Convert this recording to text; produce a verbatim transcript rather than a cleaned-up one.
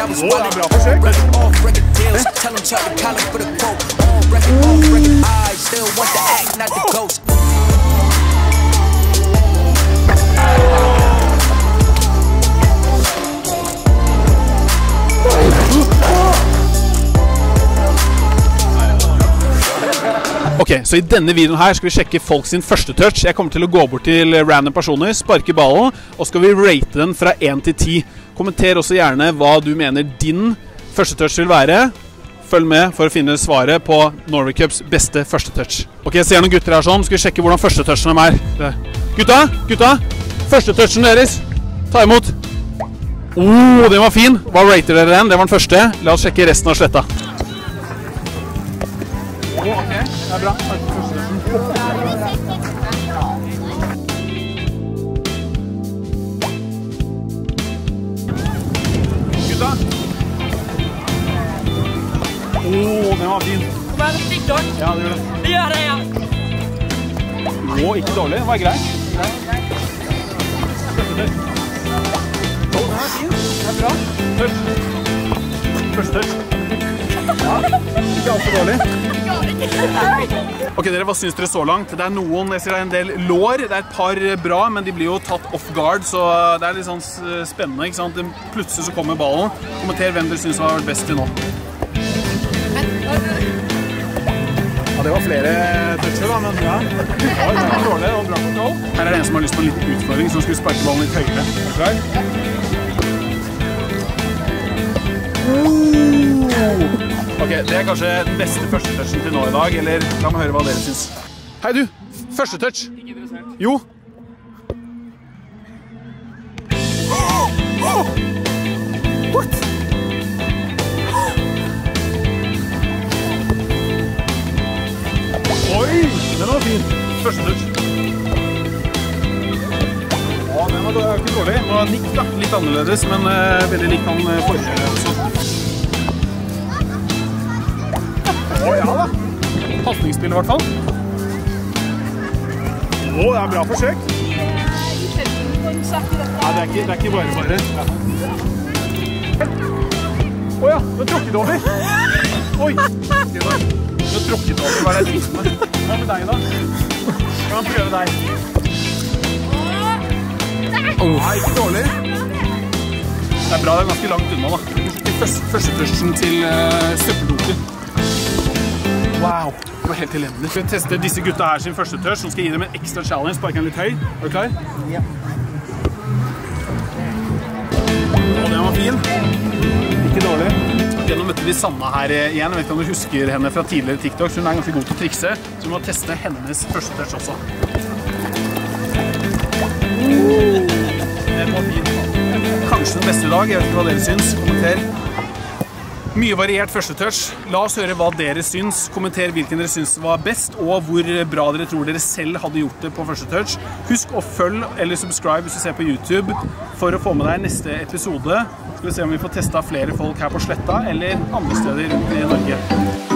I was running all record, off record deals. Tell them Charlie Collins for the quote. On record, off record, I still want the act, not the ghost. Ok, så i denne videoen her skal vi sjekke folk sin første touch. Jeg kommer til å gå bort til random personer, sparke ballen, og skal vi rate den fra én til ti. Kommenter også gjerne hva du mener din første touch vil være. Følg med for å finne svaret på Norway Cups beste første touch. Ok, jeg ser noen gutter her sånn. Skal vi sjekke hvordan første touchen er. Gutta, gutta, første touchen deres. Ta imot. Åh, den var fin. Hva rater dere den? Det var den første. La oss sjekke resten av sletta. Åh, ok, det er bra. Gutta. Åh, den var fin. Kom her på TikTok. Ja, det gjør det. Det gjør det, ja. Åh, ikke dårlig. Det var greit. Åh, den er fin. Det er bra. Touch. Første touch. Ja, ikke alt for dårlig. Ok, dere, hva synes dere så langt? Det er noen, jeg ser det er en del lår, det er et par bra, men de blir jo tatt off guard, så det er litt sånn spennende, ikke sant? Plutselig så kommer ballen. Kommenter hvem dere synes har vært best til nå. Ja, det var flere toucher da, men ja. Det var dårlig og bra kontroll. Her er det en som har lyst på en liten utfordring, som skulle sparke ballen litt høyere. Er du klar? Ok, det er kanskje den beste første touchen til nå i dag, eller la meg høre hva dere synes. Hei du, første touch. Ikke interessert. Jo. What? Oi, den var fin. Første touch. Ja, den var ikke dårlig. Den var nikt da, litt annerledes, men uh, veldig likt han uh, forrige også. Å ja da, passningsspill i hvert fall. Å, det er bra forsøk. Nei, det er ikke, det er ikke bare bare. Å ja, du har tråkket over. Oi, du har tråkket over, hva er det jeg driver med? Hva med deg da? Kan man prøve deg? Nei, ikke dårlig. Det er bra, det er ganske langt unna da. Første, første touchen til uh, søppeldunken. Wow, det var helt elendig. Vi tester disse gutta her sin første touch, som skal gi dem en ekstra challenge. Sparker den litt høy. Er du klar? Ja. Og den var fin. Ikke dårlig. Nå møtte vi Sanna her igjen. Jeg vet ikke om du husker henne fra tidligere TikTok. Hun er ganske god til å trikse, så vi må teste hennes første touch også. Den var fin. Kanskje den beste i dag. Jeg vet ikke hva dere syns. Kommenter. Mye variert første touch. La oss høre hva dere syns. Kommenter hvilken dere syns var best, og hvor bra dere tror dere selv hadde gjort det på første touch. Husk å følge eller subscribe hvis du ser på YouTube for å få med deg neste episode. Skal vi se om vi får testet flere folk her på Sletta eller andre steder rundt i Norge.